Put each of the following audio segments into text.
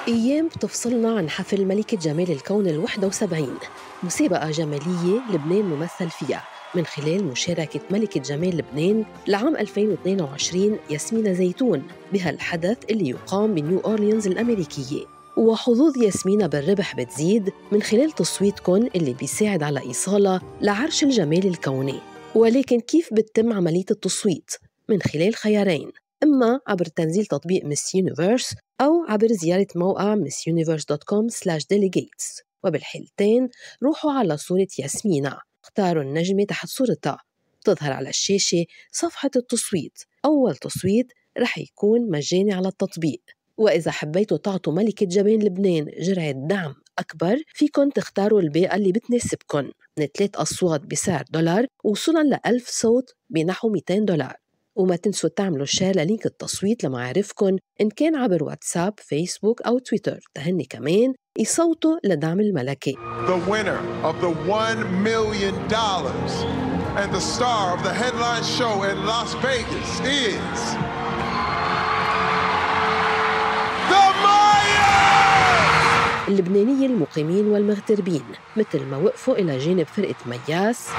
أيام بتفصلنا عن حفل ملكة جمال الكون ال71، مسابقة جمالية لبنان ممثل فيها من خلال مشاركة ملكة جمال لبنان لعام 2022 ياسمينة زيتون بهالحدث اللي يقام بنيو أورليانز الأمريكية. وحظوظ ياسمينة بالربح بتزيد من خلال تصويتكن اللي بيساعد على إيصالها لعرش الجمال الكوني. ولكن كيف بتتم عملية التصويت؟ من خلال خيارين، إما عبر تنزيل تطبيق ميس يونيفرس أو عبر زيارة موقع missuniverse.com/delegates. وبالحالتين روحوا على صورة ياسمينة، اختاروا النجمة تحت صورتها، تظهر على الشاشة صفحة التصويت. أول تصويت رح يكون مجاني على التطبيق. وإذا حبيتوا تعطوا ملكة جمال لبنان جرعة دعم أكبر، فيكن تختاروا البيئة اللي بتناسبكن من 3 أصوات بسعر $، وصولاً ل1000 صوت بنحو $200. وما تنسوا تعملوا شير للينك التصويت لمعارفكن إن كان عبر واتساب، فيسبوك أو تويتر، تهني كمان يصوتوا لدعم الملكة. The winner of the $1 million and the star of the headline show in Las Vegas is the Mayas! اللبنانية المقيمين والمغتربين مثل ما وقفوا إلى جانب فرقة مياس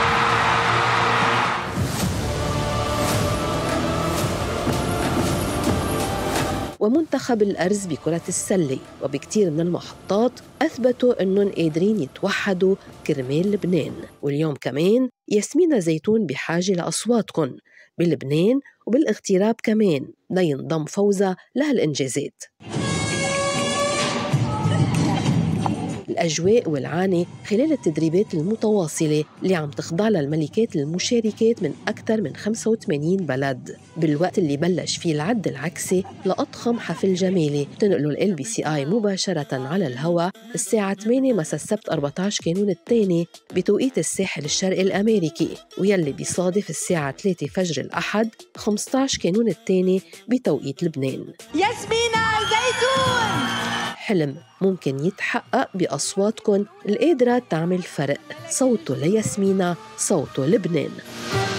ومنتخب الأرز بكرة السلة، وبكتير من المحطات أثبتوا أنهم قادرين يتوحدوا كرمال لبنان. واليوم كمان ياسمينة زيتون بحاجة لأصواتكن بلبنان وبالاغتراب كمان لينضم فوزها لهالإنجازات. الأجواء والعاني خلال التدريبات المتواصلة اللي عم تخضع للملكات المشاركات من أكثر من 85 بلد، بالوقت اللي بلش فيه العد العكسي لأضخم حفل جمالي تنقله LBCI مباشرة على الهواء الساعة 8 مساء السبت 14 كانون الثاني بتوقيت الساحل الشرقي الأمريكي، ويلي بيصادف الساعة 3 فجر الأحد 15 كانون الثاني بتوقيت لبنان. ياسمينة زيتون حلم ممكن يتحقق بأصواتكن القادرة تعمل فرق. صوتوا لياسمينة، صوتوا لبنان.